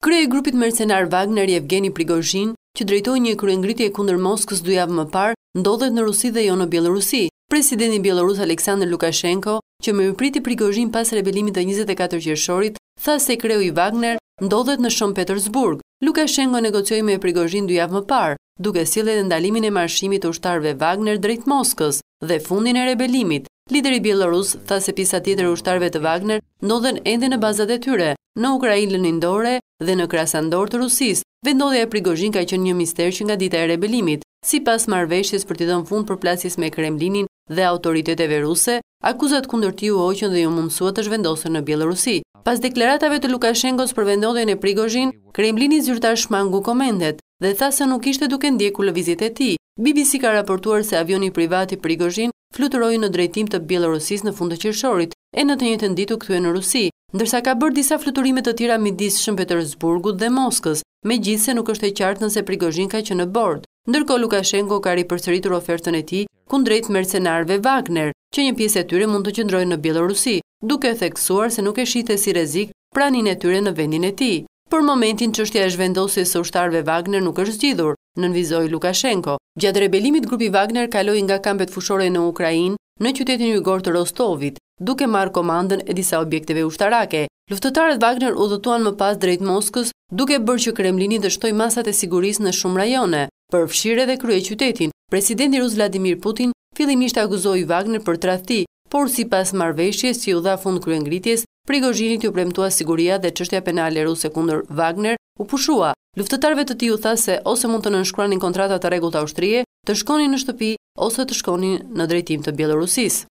Krye i grupit mercenar Wagner Yevgeni Prigozhin, që drejtoi një kryengritje kundër Moskës 2 javë më parë, ndodhet në Rusi dhe jo në Bielorusi. Presidenti bielorus Aleksandr Lukashenko, që më priti Prigozhin pas rebelimit të 24 qershorit, tha se kreu i Wagner ndodhet në Shën Petersburg. Lukashenko negocioi me Prigozhin 2 javë më parë, duke sjellë edhe ndalimin e marshimit të ushtarëve Wagner drejt Moskës dhe fundin e rebelimit. Lideri bielorus tha se pjesa tjetër e ushtarëve të Wagner ndodhen ende në bazat e tyre, në Ukrainë lindore dhe në Krasandor të Rusisë. Vendodhja e Prigozhin ka qenë një mister që nga dita e rebelimit, sipas marrëveshjes për t'i dhënë fund përplasjes me Kremlinin dhe autoriteteve ruse, akuzat kundër tij u hoqën dhe ju mundësua të zhvendosen në Bielorusi. Pas deklaratave të Lukashenkos për vendodhjen e Prigozhin, Kremlini zyrtar shmangu komendet dhe tha se nuk ishte duke ndjekur lëvizjet e tij. BBC ka raportuar se avioni privat i Prigozhin fluturoi në drejtim të Bielorusisë në fund të qershorit e në të njëjtën ditë u kthye në Rusi, ndërsa ka bërë disa fluturime të tjera midis Shën Petersburgut dhe Moskës, megjithse nuk është e qartë nëse Prigozhin ka qenë në bord. Ndërkohë Lukashenko ka ripërsëritur ofertën e tij kundrejt mercenarëve Wagner, që një pjesë e tyre mund të qëndrojnë në Bielorusi, duke theksuar se nuk e shihte si rrezik praninë e tyre në vendin e tij. Për momentin çështja e zhvendosjes së ushtarëve Wagner nuk është zgjidhur, nënvizoi Lukashenko. Gjatë rebelimit grupi Wagner kaloi nga kampet fushore në Ukrainë në qytetin jugor të Rostovit, duke marrë komandën e disa objekteve ushtarake. Luftëtarët Wagner udhëtuan më pas drejt Moskës, duke bërë që Kremlini dështoi masat e sigurisë në shumë rajone, përfshirë edhe kryeqytetin. Presidenti rus Vladimir Putin fillimisht akuzoi Wagner për tradhti, por sipas marrëveshjes që u dha fund kryengritjes, Prigozhinit ju premtua siguria dhe çështja penale ruse kundër Wagner u pushua. Luftëtarëve të tij u tha se ose mund të nënshkruanin kontrata të rregullta ushtrie, të shkonin në shtëpi ose të shkonin në drejtim të Bielorusisë.